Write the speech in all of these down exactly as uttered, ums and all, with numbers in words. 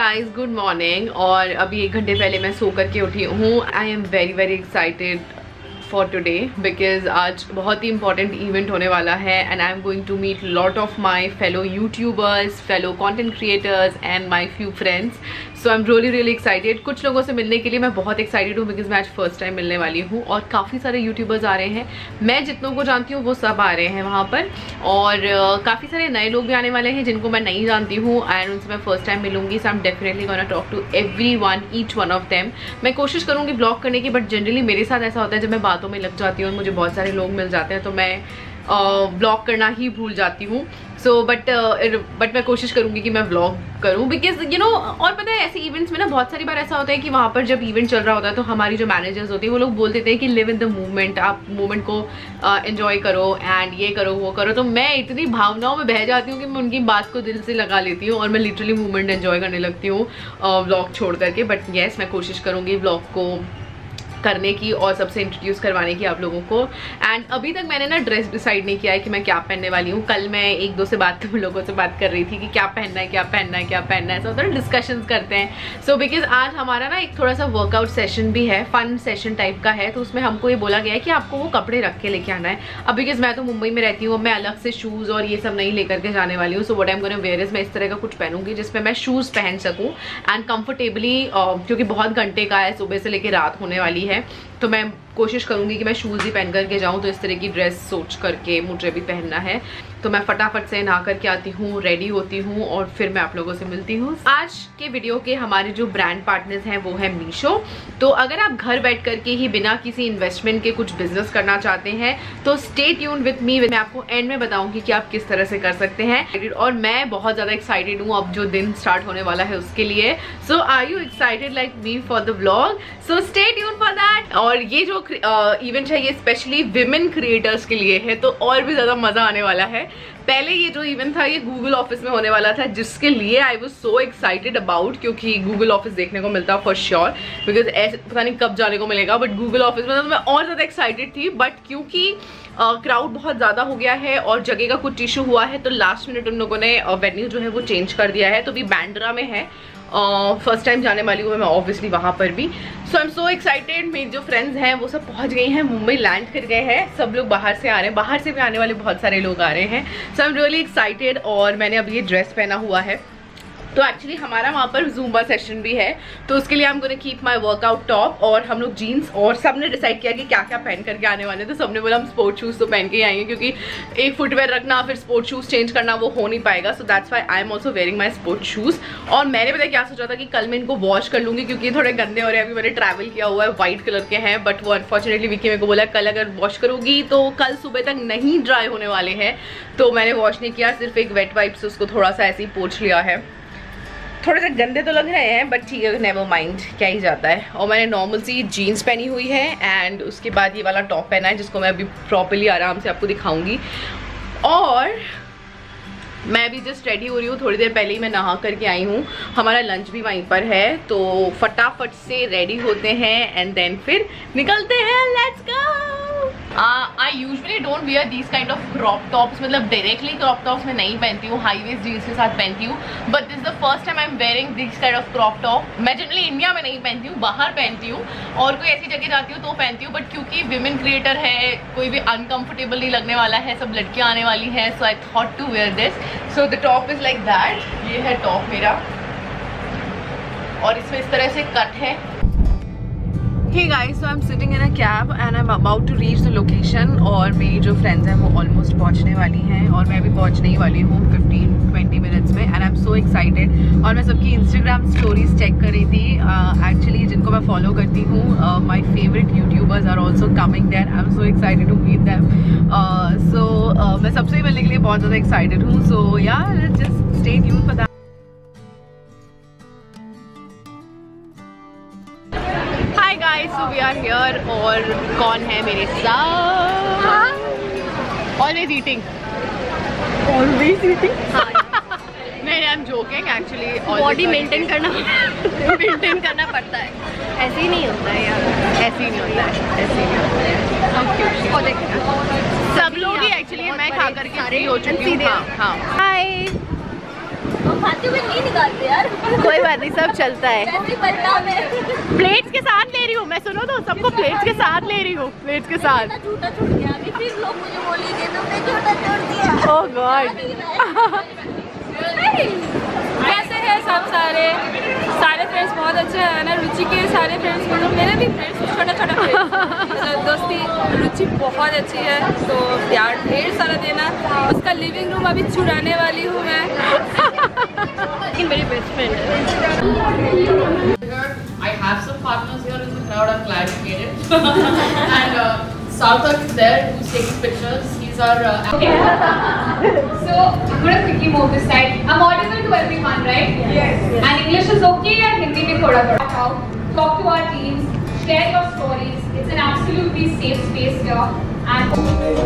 Guys, good morning. और अभी एक घंटे पहले मैं सो करके उठी हूँ। I am very very excited for today because आज बहुत ही इंपॉर्टेंट इवेंट होने वाला है and I am going to meet lot of my fellow youtubers, fellow content creators and my few friends. So I am really really excited. कुछ लोगों से मिलने के लिए मैं बहुत एक्साइटेड हूँ बिकॉज मैं आज फर्स्ट टाइम मिलने वाली हूँ और काफ़ी सारे यूट्यूबर्स आ रहे हैं। मैं जितनों को जानती हूँ वो सब आ रहे हैं वहाँ पर और uh, काफ़ी सारे नए लोग भी आने वाले हैं जिनको मैं नहीं जानती हूँ एंड उनसे मैं फर्स्ट टाइम मिलूंगी। So I am definitely gonna talk to everyone, each one of them. मैं कोशिश करूँगी ब्लॉग करने की, बट जनरली मेरे साथ ऐसा होता है जब मैं बातों में लग जाती हूँ और मुझे बहुत सारे लोग मिल जाते हैं तो मैं व्लॉग uh, करना ही भूल जाती हूँ। सो बट बट मैं कोशिश करूँगी कि मैं व्लॉग करूँ बिकॉज यू नो। और पता है ऐसे इवेंट्स में ना बहुत सारी बार ऐसा होता है कि वहाँ पर जब इवेंट चल रहा होता है तो हमारी जो मैनेजर्स होती है वो लोग बोल देते हैं कि लिव इन द मूवमेंट, आप मूवमेंट को एंजॉय uh, करो एंड ये करो वो करो। तो मैं इतनी भावनाओं में बह जाती हूँ कि मैं उनकी बात को दिल से लगा लेती हूँ और मैं लिटरली मूवमेंट एंजॉय करने लगती हूँ व्लॉग छोड़ करके। बट येस, मैं कोशिश करूँगी व्लॉग को करने की और सबसे इंट्रोड्यूस करवाने की आप लोगों को। एंड अभी तक मैंने ना ड्रेस डिसाइड नहीं किया है कि मैं क्या पहनने वाली हूँ। कल मैं एक दो से बात लोगों से बात कर रही थी कि क्या पहनना है क्या पहनना है क्या पहनना है, ऐसा होता है डिस्कशंस करते हैं। सो बिकॉज आज हमारा ना एक थोड़ा सा वर्कआउट सेशन भी है, फन सेशन टाइप का है, तो उसमें हमको ये बोला गया है कि आपको वो कपड़े रख के लेके आना है। अब बिकॉज मैं तो मुंबई में रहती हूँ, मैं अलग से शूज़ और ये सब नहीं लेकर के जाने वाली हूँ। So what I am gonna wear is, मैं इस तरह का कुछ पहनूंगी जिसमें मैं शूज़ पहन सकूँ एंड कंफर्टेबली, क्योंकि बहुत घंटे का है, सुबह से लेकर रात होने वाली है, तो मैं कोशिश करूंगी कि मैं शूज़ ही पहन करके जाऊं। तो इस तरह की ड्रेस सोच करके मुझे भी पहनना है। तो मैं फटाफट से नहा करके आती हूँ, रेडी होती हूँ और फिर मैं आप लोगों से मिलती हूँ। आज के वीडियो के हमारे जो ब्रांड पार्टनर्स हैं वो है मीशो। तो अगर आप घर बैठ करके ही बिना किसी इन्वेस्टमेंट के कुछ बिजनेस करना चाहते हैं तो स्टे ट्यून्ड विद मी। मैं आपको एंड में बताऊंगी कि आप किस तरह से कर सकते हैं। और मैं बहुत ज़्यादा एक्साइटेड हूँ अब जो दिन स्टार्ट होने वाला है उसके लिए। So are you excited like me for the vlog? So stay tuned for that. और ये जो इवेंट uh, है ये स्पेशली विमेन क्रिएटर्स के लिए है, तो और भी ज़्यादा मज़ा आने वाला है। पहले ये जो इवेंट था ये गूगल ऑफिस में होने वाला था, जिसके लिए I was so excited about, क्योंकि गूगल ऑफिस देखने को मिलता फॉर श्योर बिकॉज ऐसे पता नहीं कब जाने को मिलेगा, बट गूगल ऑफिस में तो मैं और ज़्यादा एक्साइटेड थी। बट क्योंकि क्राउड uh, बहुत ज़्यादा हो गया है और जगह का कुछ इशू हुआ है तो लास्ट मिनट उन लोगों ने वेन्यू uh, जो है वो चेंज कर दिया है। तो अभी बैंड्रा में है, फर्स्ट uh, टाइम जाने वाली हूँ मैं ऑब्वियसली वहाँ पर भी। So I am so excited. मेरी जो फ्रेंड्स हैं वो सब पहुँच गई हैं, मुंबई लैंड कर गए हैं, सब लोग बाहर से आ रहे हैं, बाहर से भी आने वाले बहुत सारे लोग आ रहे हैं। So I am really excited. और मैंने अभी ये ड्रेस पहना हुआ है, तो एक्चुअली हमारा वहाँ पर ज़ूम्बा सेशन भी है, तो उसके लिए हम gonna keep my workout top और हम लोग जीन्स, और सबने डिसाइड किया कि क्या क्या पहन करके आने वाले हैं। तो सबने बोला हम स्पोर्ट शूज़ तो पहन के ही आएंगे क्योंकि एक फुटवेयर रखना फिर स्पोर्ट शूज़ चेंज करना वो हो नहीं पाएगा। So that's why I am also wearing my sport shoes. और मैंने पता क्या सोचा था कि कल मैं इनको वॉश कर लूँगी क्योंकि थोड़े गंदे हो रहे हैं। अभी मैंने ट्रैवल किया हुआ है, व्हाइट कलर के हैं, बट वो अनफॉर्चुनेटली विक्की मेरे को बोला कल अगर वॉश करूँगी तो कल सुबह तक नहीं ड्राई होने वाले हैं, तो मैंने वॉश नहीं किया, सिर्फ एक वेट वाइप से उसको थोड़ा सा ऐसे ही पोंछ लिया है। थोड़े से गंदे तो लग रहे हैं बट ठीक है, नेवर माइंड, क्या ही जाता है। और मैंने नॉर्मल सी जीन्स पहनी हुई है एंड उसके बाद ये वाला टॉप पहना है जिसको मैं अभी प्रॉपर्ली आराम से आपको दिखाऊंगी। और मैं अभी जस्ट रेडी हो रही हूँ, थोड़ी देर पहले ही मैं नहा करके आई हूँ। हमारा लंच भी वहीं पर है, तो फटाफट से रेडी होते हैं एंड देन फिर निकलते हैं। Let's go. I usually don't wear these kind of crop tops, मतलब डायरेक्टली क्रॉप टॉप्स मैं नहीं पहनती हूँ, हाई वेस्ट जीन्स के साथ पहनती हूँ, but this is the first time I am wearing this kind of crop top. मैं जनरली इंडिया में नहीं पहनती हूँ, बाहर पहनती हूँ और कोई ऐसी जगह जाती हूँ तो पहनती हूँ, बट क्योंकि विमेन क्रिएटर है कोई भी अनकंफर्टेबल नहीं लगने वाला है, सब लड़कियाँ आने वाली हैं, so I thought to wear this. So the top is like that, ये है टॉप मेरा और इसमें इस तरह से कट है। Hey guys, so I'm sitting in a cab and I'm about to reach the location और मेरी जो फ्रेंड्स हैं वो ऑलमोस्ट पहुंचने वाली हैं और मैं भी पहुंचने ही वाली हूँ फिफ्टीन ट्वेंटी मिनट्स में and I am so excited. और मैं सबकी इंस्टाग्राम स्टोरीज चेक कर रही थी, एक्चुअली uh, जिनको मैं फॉलो करती हूँ, my favourite youtubers are also coming there. I am so excited to meet them. So मैं सबसे मिलने के लिए बहुत ज़्यादा एक्साइटेड हूँ। So yeah let's just stay tuned for that. So we are here और कौन है मेरे साथ? Always eating. Always eating? हाँ। नहीं, I'm joking actually. Body maintain करना maintain करना पड़ता है, ऐसे ही नहीं होता है यार, ऐसे ही नहीं होता है, ऐसे ही नहीं होता है। सब लोग ही एक्चुअली मैं खा करके फ्री हो चुकी हूँ। हाँ हाँ। Hi. खाते हुए नहीं निकालते यार। कोई बात नहीं, सब चलता है। प्लेट्स के साथ ले रही हूँ मैं, सुनो तो सबको प्लेट्स के साथ ले रही हूँ, प्लेट्स के साथ। झूठा छूट गया अभी, फिर लोग मुझे बोलेंगे तुमने झूठा छोड़ दिया। Oh God. कैसे हैं सब सारे सारे फ्रेंड्स? बहुत अच्छे हैं ना। रुचि के सारे फ्रेंड्स मतलब मेरे भी फ्रेंड्स, छोटा छोटा फ्रेंड्स दोस्ती। रुचि बहुत अच्छी है, तो प्यार ढेर सारा देना। उसका लिविंग रूम अभी चुराने वाली हूँ मैं। मेरी बेस्ट फ्रेंड है। I have some partners here in the crowd. I'm glad you made it. And uh, Sarthak is there who's taking pictures. He's our uh, okay. So I'm gonna quickly move this side. I'm audible to everyone, right? Yes. yes. And English is okay or Hindi में थोड़ा थोड़ा. Talk to our teams. Share your stories. It's an absolutely safe space here. And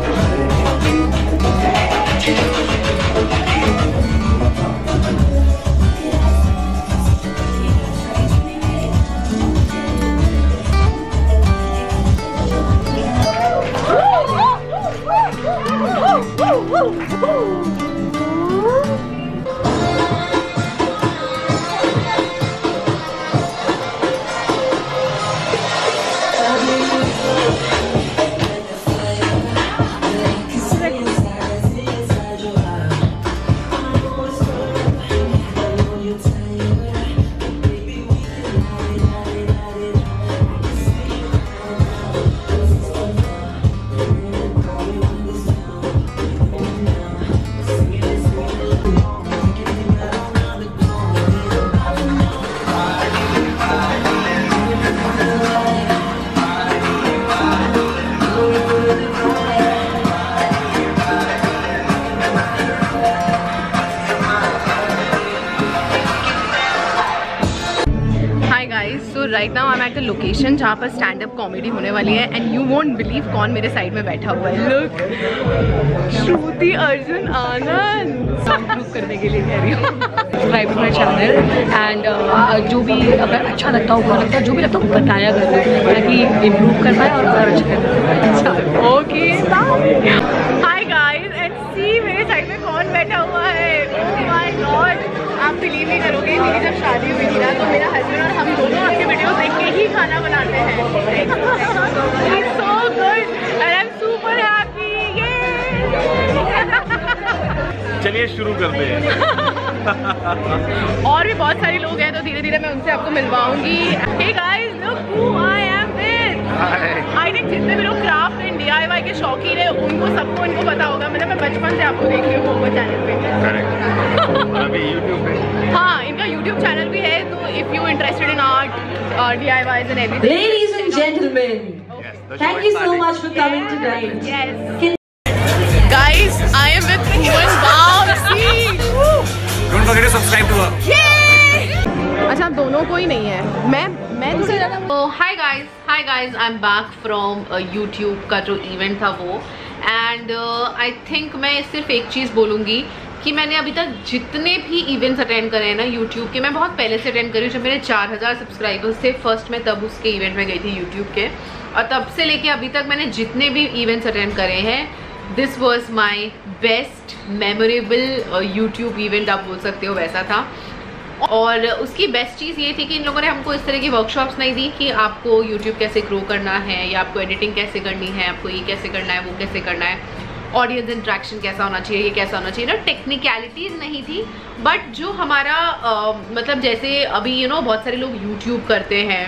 right now I am at the location जहाँ पर stand up comedy होने वाली है and you won't believe कौन मेरे साइड में बैठा हुआ है। लुक, श्रुति अर्जुन आनंद ग्रुप करने के लिए कह रही हूँ। Subscribe to my channel and जो भी अगर अच्छा लगता हो, बुरा लगता है, जो भी लगता है बताया करो ताकि इम्प्रूव कर पाए और और अच्छा कर पाए। Okay, hi guys and see मेरे साइड में कौन बैठा हुआ है। ओह माय गॉड, आप बिलीव नहीं करोगे, मेरी जब शादी हुई थी ना तो मेरा हस्बैंड और हम दोनों आपके वीडियोस देख के ही खाना बनाते हैं। He's so good and I'm super happy. चलिए शुरू करते हैं। और भी बहुत सारे लोग हैं तो धीरे धीरे मैं उनसे आपको मिलवाऊंगी। Hey guys, look who I am with. I think जितने भी लोग craft and D I Y के शौकीन है उनको सबको इनको पता होगा। मतलब मैं बचपन से आपको देख रही हूँ वो चैनल पे। अभी यूट्यूब पे हाँ, इनका यूट्यूब चैनल भी है, तो if you interested in art, D I Ys and everything. Ladies and gentlemen, thank you so much for coming tonight. Yes. Guys, I am with Bhuvan Bawsi. Don't forget to subscribe to her. अच्छा, दोनों को ही नहीं है, मैं मैं hi guys hi guys I am back from YouTube का जो event था वो। एंड आई थिंक मैं सिर्फ एक चीज़ बोलूँगी कि मैंने अभी तक जितने भी इवेंट्स अटेंड करे हैं ना यूट्यूब के, मैं बहुत पहले से अटेंड करी हूँ। जब मेरे चार हज़ार सब्सक्राइबर्स थे फर्स्ट में, तब उसके इवेंट में गई थी यूट्यूब के, और तब से लेके अभी तक मैंने जितने भी इवेंट्स अटेंड करे हैं, this was my best memorable YouTube event आप बोल सकते हो, वैसा था। और उसकी बेस्ट चीज़ ये थी कि इन लोगों ने हमको इस तरह की वर्कशॉप्स नहीं दी कि आपको यूट्यूब कैसे ग्रो करना है या आपको एडिटिंग कैसे करनी है, आपको ये कैसे करना है, वो कैसे करना है, ऑडियंस इंट्रैक्शन कैसा होना चाहिए, ये कैसा होना चाहिए ना, टेक्निकलिटीज़ नहीं थी। बट जो हमारा आ, मतलब जैसे अभी यू नो बहुत सारे लोग यूट्यूब करते हैं,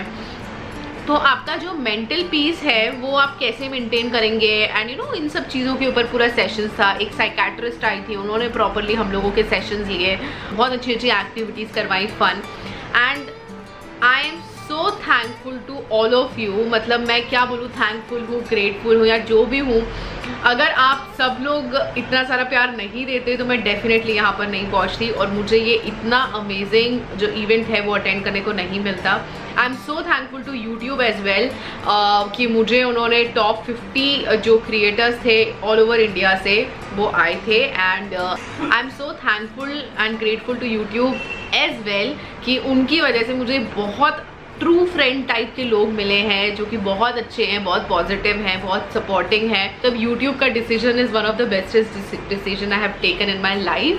तो आपका जो मेंटल पीस है वो आप कैसे मेंटेन करेंगे, एंड यू नो इन सब चीज़ों के ऊपर पूरा सेशंस था। एक साइकेट्रिस्ट आई थी, उन्होंने प्रॉपरली हम लोगों के सेशंस लिए, बहुत अच्छी अच्छी एक्टिविटीज़ करवाई, fun. And I am so thankful to all of you. मतलब मैं क्या बोलूँ, थैंकफुल हूँ, ग्रेटफुल हूँ या जो भी हूँ। अगर आप सब लोग इतना सारा प्यार नहीं देते तो मैं डेफिनेटली यहाँ पर नहीं पहुँचती, और मुझे ये इतना अमेजिंग जो इवेंट है वो अटेंड करने को नहीं मिलता। I am so thankful to YouTube as well कि मुझे उन्होंने टॉप फिफ्टी जो क्रिएटर्स थे ऑल ओवर इंडिया से वो आए थे। And I am so thankful and grateful to YouTube as well कि उनकी वजह से मुझे बहुत ट्रू फ्रेंड टाइप के लोग मिले हैं जो कि बहुत अच्छे हैं, बहुत पॉजिटिव हैं, बहुत सपोर्टिंग हैं। तब यूट्यूब का decision is one of the bestest decision I have taken in my life.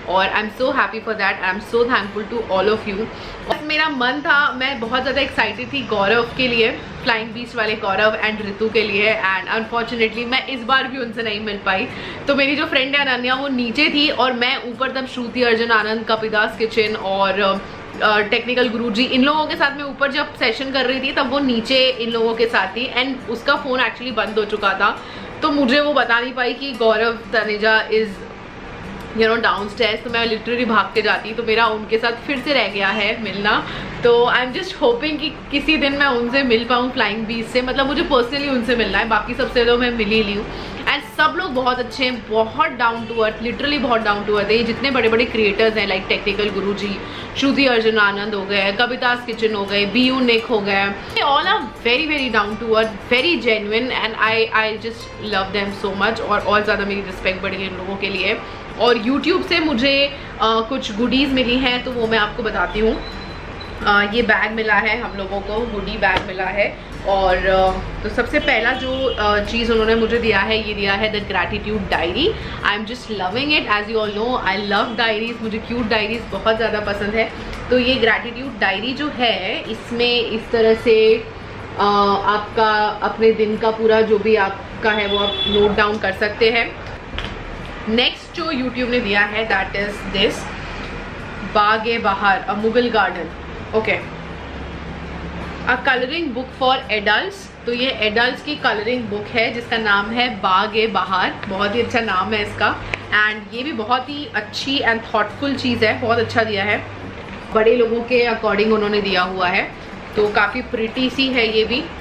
और I am so happy for that, I am so thankful to all of you. मेरा मन था, मैं बहुत ज़्यादा एक्साइटेड थी गौरव के लिए, फ्लाइंग बीस्ट वाले गौरव एंड ऋतु के लिए, एंड अनफॉर्चुनेटली मैं इस बार भी उनसे नहीं मिल पाई। तो मेरी जो फ्रेंड है अनन्या वो नीचे थी और मैं ऊपर तब श्रुति अर्जुन आनंद, कपिदास किचन और टेक्निकल uh, गुरुजी इन लोगों के साथ में ऊपर जब सेशन कर रही थी तब वो नीचे इन लोगों के साथ थी, एंड उसका फ़ोन एक्चुअली बंद हो चुका था। तो मुझे वो बता नहीं पाई कि Gaurav Taneja is you know downstairs, तो मैं लिटरली भाग के जाती, तो मेरा उनके साथ फिर से रह गया है मिलना। तो आई एम जस्ट होपिंग कि किसी दिन मैं उनसे मिल पाऊँ फ्लाइंग बीस्ट से, मतलब मुझे पर्सनली उनसे मिलना है, बाकी सबसे तो मैं मिल ही ली हूँ। एंड सब लोग बहुत अच्छे हैं, बहुत डाउन टू अर्थ, लिटरली बहुत डाउन टू अर्थ है। जितने बड़े बड़े क्रिएटर्स हैं लाइक टेक्निकल गुरुजी, श्रुति अर्जुन आनंद हो गए, कवितास किचन हो गए, बी यू निक हो गए, all are very very down to earth, very genuine, and I I just love them so much. और और ज़्यादा मेरी रिस्पेक्ट बढ़ गई इन लोगों के लिए। और यूट्यूब से मुझे आ, कुछ गुडीज़ मिली हैं, तो वो मैं आपको बताती हूँ। ये बैग मिला है हम लोगों को, हुडी बैग मिला है। और तो सबसे पहला जो चीज़ उन्होंने मुझे दिया है, ये दिया है the gratitude diary. I am just loving it, as you all know I love diaries, मुझे क्यूट डायरीज बहुत ज़्यादा पसंद है। तो ये ग्रैटिट्यूड डायरी जो है, इसमें इस तरह से आ, आपका अपने दिन का पूरा जो भी आपका है वो आप नोट डाउन कर सकते हैं। नेक्स्ट जो यूट्यूब ने दिया है that is this Baghe Bahar, a Mughal garden, okay, a colouring book for adults. तो ये एडल्ट्स की कलरिंग बुक है जिसका नाम है बागे बहार, बहुत ही अच्छा नाम है इसका। एंड ये भी बहुत ही अच्छी एंड थॉटफुल चीज़ है, बहुत अच्छा दिया है, बड़े लोगों के अकॉर्डिंग उन्होंने दिया हुआ है। तो काफ़ी प्रिटी सी है ये भी।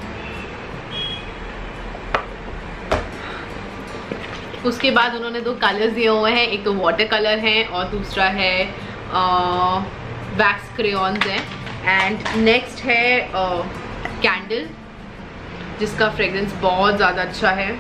उसके बाद उन्होंने दो कलर्स दिए हुए हैं, एक तो वाटर कलर है और दूसरा है वैक्स क्रेयॉन्स हैं। एंड नेक्स्ट है कैंडल uh, जिसका फ्रेग्रेंस बहुत ज़्यादा अच्छा है।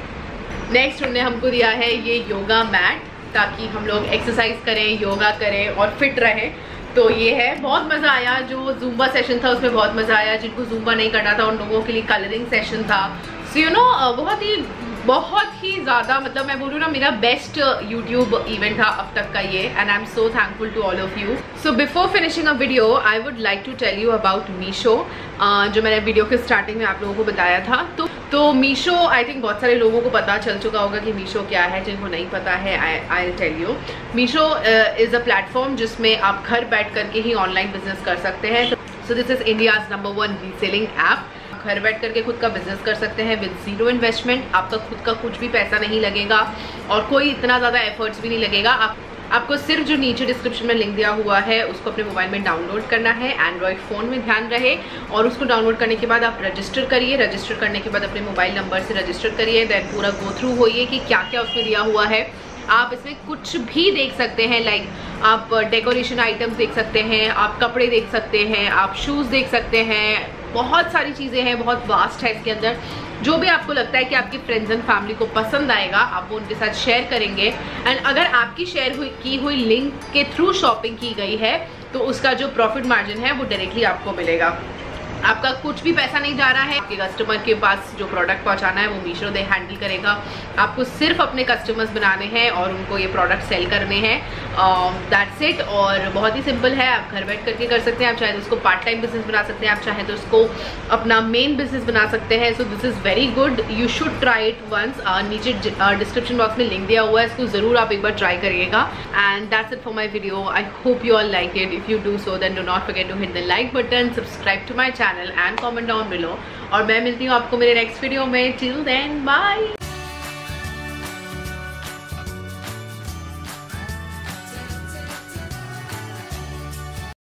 नेक्स्ट उन्होंने हमको दिया है ये योगा मैट, ताकि हम लोग एक्सरसाइज करें, योगा करें और फिट रहें। तो ये है, बहुत मज़ा आया। जो ज़ुम्बा सेशन था उसमें बहुत मज़ा आया, जिनको ज़ुम्बा नहीं करना था उन लोगों के लिए कलरिंग सेशन था। सो यू नो बहुत ही बहुत ही ज़्यादा, मतलब मैं बोलूँ ना, मेरा बेस्ट यूट्यूब इवेंट था अब तक का ये, and I am so thankful to all of you. So before finishing a video I would like to tell you about Meesho, जो मैंने वीडियो के स्टार्टिंग में आप लोगों को बताया था। तो तो मीशो आई थिंक बहुत सारे लोगों को पता चल चुका होगा कि मीशो क्या है, जिनको नहीं पता है I I tell you. Meesho is a platform जिसमें आप घर बैठ करके ही ऑनलाइन बिजनेस कर सकते हैं। So this is India's number one reselling app. घर बैठ करके खुद का बिजनेस कर सकते हैं विद जीरो इन्वेस्टमेंट, आपका खुद का कुछ भी पैसा नहीं लगेगा और कोई इतना ज़्यादा एफर्ट्स भी नहीं लगेगा। आप आपको सिर्फ जो नीचे डिस्क्रिप्शन में लिंक दिया हुआ है उसको अपने मोबाइल में डाउनलोड करना है, एंड्रॉयड फ़ोन में ध्यान रहे, और उसको डाउनलोड करने के बाद आप रजिस्टर करिए। रजिस्टर करने के बाद अपने मोबाइल नंबर से रजिस्टर करिए, देन पूरा गो थ्रू होइए कि क्या क्या उसमें दिया हुआ है। आप इसमें कुछ भी देख सकते हैं, लाइक आप डेकोरेशन आइटम्स देख सकते हैं, आप कपड़े देख सकते हैं, आप शूज़ देख सकते हैं, बहुत सारी चीज़ें हैं, बहुत वास्ट है इसके अंदर। जो भी आपको लगता है कि आपके फ्रेंड्स एंड फैमिली को पसंद आएगा आप वो उनके साथ शेयर करेंगे। एंड अगर आपकी शेयर हुई की हुई लिंक के थ्रू शॉपिंग की गई है तो उसका जो प्रॉफिट मार्जिन है वो डायरेक्टली आपको मिलेगा। आपका कुछ भी पैसा नहीं जा रहा है, आपके कस्टमर के पास जो प्रोडक्ट पहुंचाना है वो मीशो दे हैंडल करेगा। आपको सिर्फ अपने कस्टमर्स बनाने हैं और उनको ये प्रोडक्ट सेल करने हैं, दैट्स इट। और बहुत ही सिंपल है, आप घर बैठ करके कर सकते हैं। आप चाहे तो उसको पार्ट टाइम बिजनेस बना सकते हैं, आप चाहे तो उसको अपना मेन बिजनेस बना सकते हैं। So this is very good, you should try it once. नीचे डिस्क्रिप्शन बॉक्स में लिंक दिया हुआ है, इसको ज़रूर आप एक बार ट्राई करिएगा। And that's it for my video. I hope you all like it. If you do so then do not forget to hit the like button, subscribe to my channel and comment down below. और मैं मिलती हूँ आपको मेरे next video में। Till then bye.